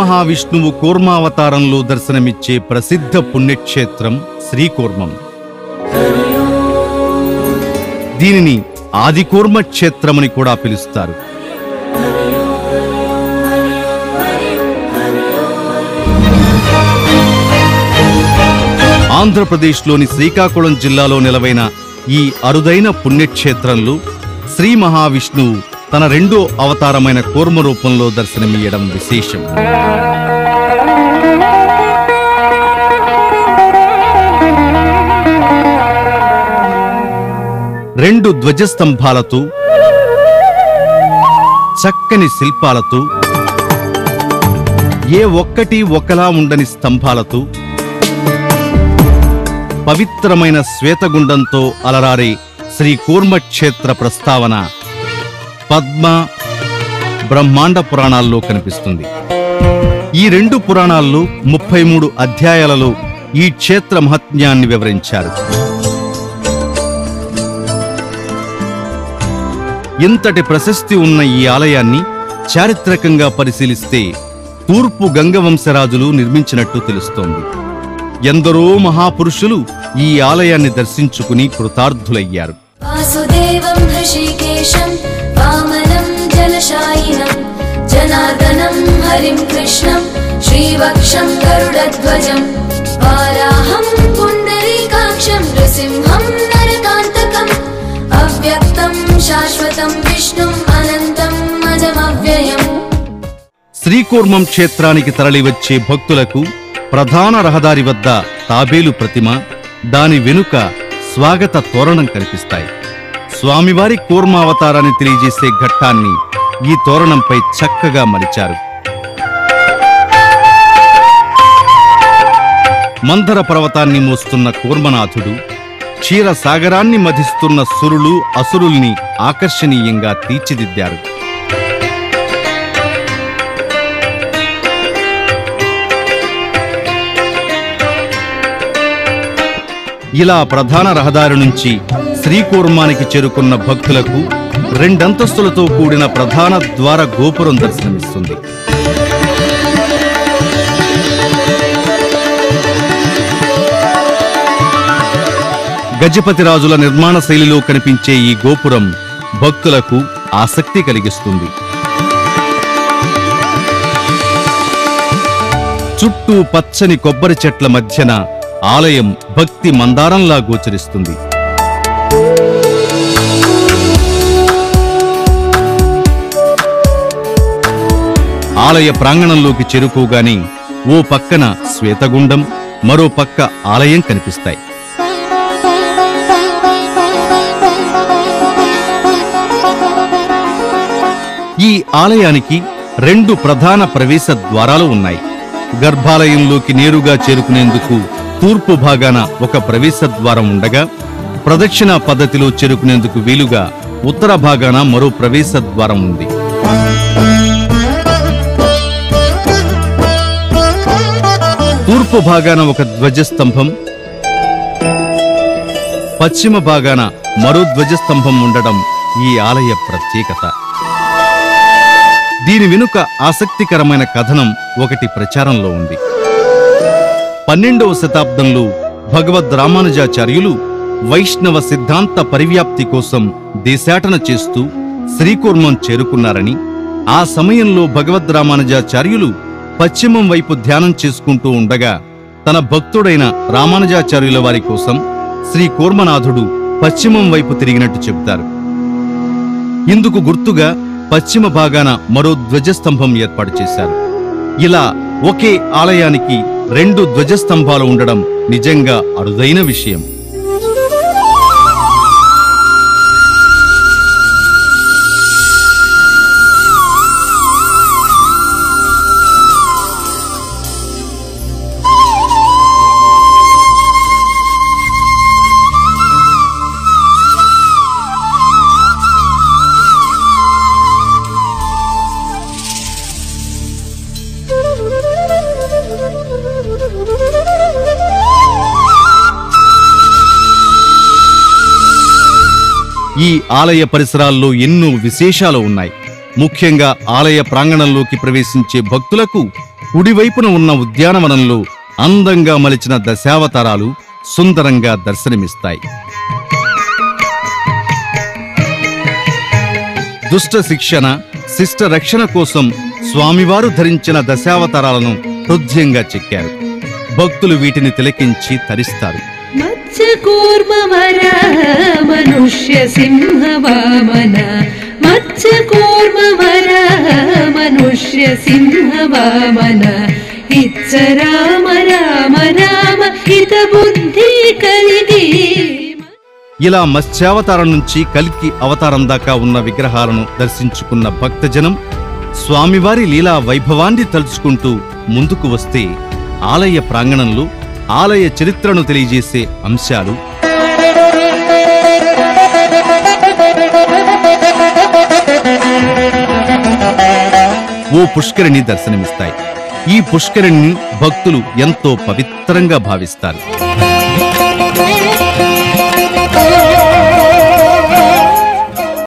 మహావిష్ణువు కూర్మావతారంలో దర్శనమిచ్చే ప్రసిద్ధ పుణ్యక్షేత్రం శ్రీకూర్మం. దీనిని ఆదికూర్మ క్షేత్రమని కూడా పిలుస్తారు. ఆంధ్రప్రదేశ్లోని శ్రీకాకుళం జిల్లాలో నెలవైన ఈ అరుదైన పుణ్యక్షేత్రంలో శ్రీ మహావిష్ణువు తన రెండో అవతారమైన కూర్మ రూపంలో దర్శనమియ్యడం విశేషం. రెండు ధ్వజస్తంభాలతో, చక్కని శిల్పాలతో, ఏ ఒక్కటి ఒకలా ఉండని స్తంభాలతో, పవిత్రమైన శ్వేతగుండంతో అలరారే శ్రీ కూర్మక్షేత్ర ప్రస్తావన పద్మ, బ్రహ్మాండ పురాణాల్లో కనిపిస్తుంది. ఈ రెండు పురాణాల్లో 33 అధ్యాయాలలో ఈ క్షేత్ర మహత్యాన్ని వివరించారు. ఇంతటి ప్రశస్తి ఉన్న ఈ ఆలయాన్ని చారిత్రకంగా పరిశీలిస్తే తూర్పు గంగవంశరాజులు నిర్మించినట్టు తెలుస్తోంది. ఎందరో మహాపురుషులు ఈ ఆలయాన్ని దర్శించుకుని కృతార్థులయ్యారు. వాసుదేవం హృషికేశం వామనం జలశాయినం జనార్దనం హరిం కృష్ణం శ్రీవక్షం గరుడధ్వజం వారాహం పుండరీకాక్షం నృసింహం నరకాంతకం అవ్యక్తం శాశ్వతం విష్ణుం అనంతం అజమవ్యయం. శ్రీకూర్మం క్షేత్రానికి తరలివచ్చే భక్తులకు ప్రధాన రహదారి వద్ద తాబేలు ప్రతిమ, దాని వెనుక స్వాగత తోరణం కనిపిస్తాయి. స్వామివారి కూర్మావతారాన్ని తెలియజేసే ఘట్టాన్ని ఈ తోరణంపై చక్కగా మలిచారు. మందర పర్వతాన్ని మోస్తున్న కూర్మనాథుడు, క్షీరసాగరాన్ని మధిస్తున్న సురులు, అసురుల్ని ఆకర్షణీయంగా తీర్చిదిద్దారు. ఇలా ప్రధాన రహదారి నుంచి శ్రీకూర్మానికి చేరుకున్న భక్తులకు రెండంతస్తులతో కూడిన ప్రధాన ద్వార గోపురం దర్శనమిస్తుంది. గజపతి రాజుల నిర్మాణ శైలిలో కనిపించే ఈ గోపురం భక్తులకు ఆసక్తి కలిగిస్తుంది. చుట్టూ పచ్చని కొబ్బరి చెట్ల మధ్యన ఆలయం భక్తి మందారంలా గోచరిస్తుంది. ఆలయ ప్రాంగణంలోకి చేరుకోగానే ఓ పక్కన శ్వేతగుండం, మరో పక్క ఆలయం కనిపిస్తాయి. ఈ ఆలయానికి 2 ప్రధాన ప్రవేశ ద్వారాలు ఉన్నాయి. గర్భాలయంలోకి నేరుగా చేరుకునేందుకు తూర్పు భాగాన ఒక ప్రవేశ ద్వారం ఉండగా, ప్రదక్షిణ పద్ధతిలో చేరుకునేందుకు వీలుగా ఉత్తర భాగాన మరో ప్రవేశ ద్వారం ఉంది. తూర్పు భాగాన ఒక ధ్వజస్తంభం, పశ్చిమ భాగాన మరో ధ్వజస్తంభం ఉండడం ఈ ఆలయ ప్రత్యేకత. దీని వెనుక ఆసక్తికరమైన కథనం ఒకటి ప్రచారంలో ఉంది. 12వ శతాబ్దంలో భగవద్ రామానుజాచార్యులు వైష్ణవ సిద్ధాంత పరివ్యాప్తి కోసం దేశాటన చేస్తూ శ్రీకూర్మం చేరుకున్నారని, ఆ సమయంలో భగవద్ రామానుజాచార్యులు పశ్చిమం వైపు ధ్యానం చేసుకుంటూ ఉండగా తన భక్తుడైన రామానుజాచార్యుల వారి కోసం శ్రీ కూర్మనాథుడు పశ్చిమం వైపు తిరిగినట్టు చెబుతారు. ఇందుకు గుర్తుగా పశ్చిమ భాగాన మరో ధ్వజస్తంభం ఏర్పాటు చేశారు. ఇలా ఒకే ఆలయానికి 2 ధ్వజస్తంభాలు ఉండడం నిజంగా అరుదైన విషయం. ఈ ఆలయ పరిసరాల్లో ఎన్నో విశేషాలు ఉన్నాయి. ముఖ్యంగా ఆలయ ప్రాంగణంలోకి ప్రవేశించే భక్తులకు కుడివైపున ఉన్న ఉద్యానవనంలో అందంగా మలిచిన దశావతారాలు సుందరంగా దర్శనమిస్తాయి. దుష్ట శిక్షణ, శిష్ట రక్షణ కోసం స్వామివారు ధరించిన దశావతారాలను హృదయంగా చెక్కారు. భక్తులు వీటిని తిలకించి తరిస్తారు. మత్స్యకూర్మ వరాహ మనుష్య సింహ వామన, మత్స్యకూర్మ వరాహ మనుష్య సింహ వామన, ఇచ్చ రామ రామ రామ హిత బుద్ధి కలిగి. ఇలా మత్స్యావతారం నుంచి కల్కి అవతారం దాకా ఉన్న విగ్రహాలను దర్శించుకున్న భక్తజనం స్వామివారి లీలా వైభవాన్ని తలుచుకుంటూ ముందుకు వస్తే ఆలయ ప్రాంగణంలో ఆలయ చరిత్రను తెలియజేసే అంశాలు, ఓ పుష్కరిణి దర్శనమిస్తాయి. ఈ పుష్కరిణిని భక్తులు ఎంతో పవిత్రంగా భావిస్తారు.